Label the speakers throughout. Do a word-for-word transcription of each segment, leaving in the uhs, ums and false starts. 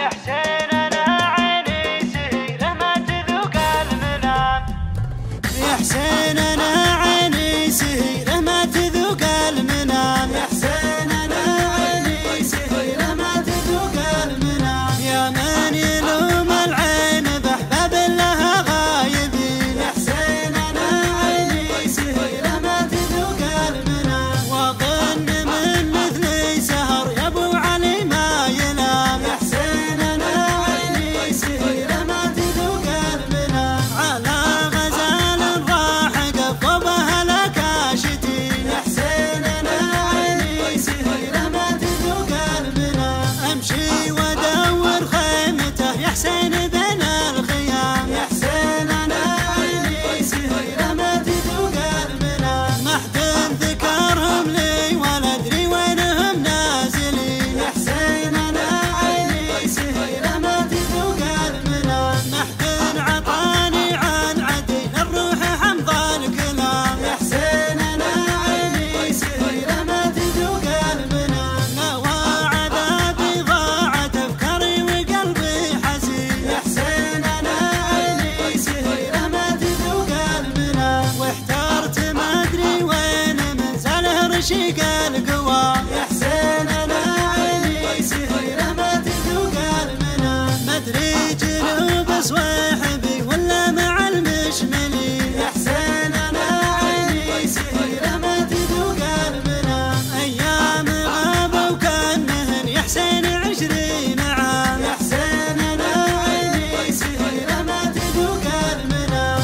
Speaker 1: حسين انا عيني سهيله ما تذوق المنام،
Speaker 2: يا حسين انا عيني سهيله ما تذوق المنام، يا حسين انا عيني سهيله ما تذوق المنام، يا من يلوم العين باحباب لها غايبين، يا حسين انا عيني سهيله ما تذوق المنام، واظن من مثلي سهر يا ابو علي ما ينام، يا حسين انا عيني سهيله ما تذوق المنام، على غزال راح قبضها لك اشتين، يا حسين انا عيني سهيله ما تذوق المنام، امشي وادور خيمته يا حسين بين الخيام، يا حسين انا عيني سهيله ما تذوق المنام، ما حد ذكرهم لي ولا ادري وينهم نازلين، يا حسين انا عيني سهيله ما تذوق المنام، ما حد عطاني عن عدي الروح حمض الكلام، يا حسين انا عيني سهيله ما تذوق المنام، نوى عذابي ضاعت افكاري وقلبي حزين، يا حسين انا عيني سهيله ما تذوق المنام، واحترت ما ادري وين منزله رشيق القوى، يا حسين انا عيني سهيله ما تذوق المنام، ما ادري جنوب صويحبي ولا مع المشملين، يا حسين انا عيني سهيله ما تذوق المنام، ايام غابوا وكانهن يا حسين عشرين عام، يا حسين انا عيني سهيله ما تذوق المنام،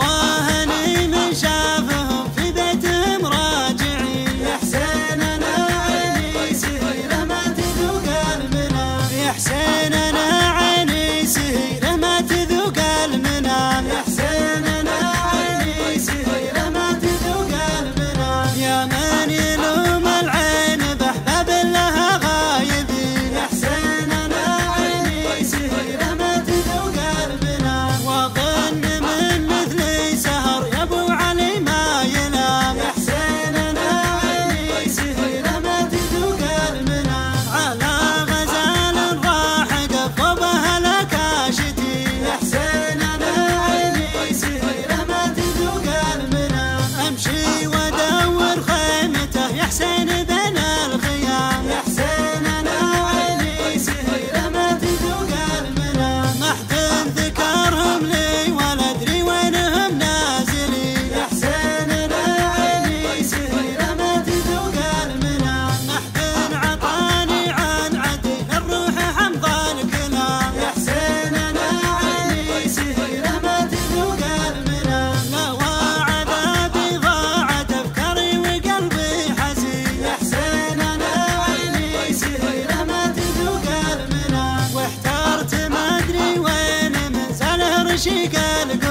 Speaker 2: نواهني من شافهم في بيتهم راجعين، يا حسين انا عيني سهيله ما تذوق المنام، يا حسين انا عيني سهيله ما تذوق المنام، يا حسين انا عيني سهيله ما تذوق المنام، يا من يلوم العين باحباب لها غايبين، يا حسين انا عيني سهيله ما تذوق المنام، واظن من مثلي سهر يا ابو علي ما ينام، يا حسين انا عيني سهيله ما تذوق المنام، على غزال راح قبضها لك اشتين، يا حسين انا عيني سهيله ما تذوق المنام، امشي وادور خيمته يا حسين بين الخيام، يا حسين انا عيني سهيله ما تذوق المنام، ما حد ذكرهم لي ولا ادري وينهم نازلين، يا حسين انا عيني سهيله ما تذوق المنام، ما حد عطاني عن عدي الروح حمض الكلام، يا حسين انا عيني سهيله ما تذوق المنام، نوى عذابي ضاعت افكاري وقلبي حزين، يا حسين انا عيني سهيله ما تذوق المنام، واحترت ما ادري وين منزله رشيق القلب.